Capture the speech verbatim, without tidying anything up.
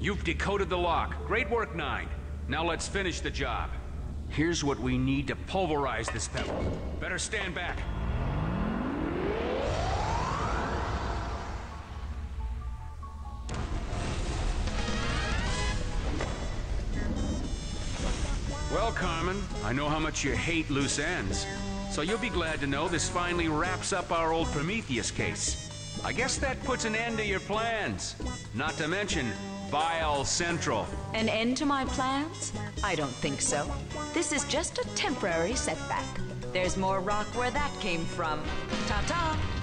You've decoded the lock. Great work, Nine. Now let's finish the job. Here's what we need to pulverize this pebble. Better stand back. Well, Carmen, I know how much you hate loose ends. So you'll be glad to know this finally wraps up our old Prometheus case. I guess that puts an end to your plans. Not to mention Vile Central. An end to my plans? I don't think so. This is just a temporary setback. There's more rock where that came from. Ta-ta!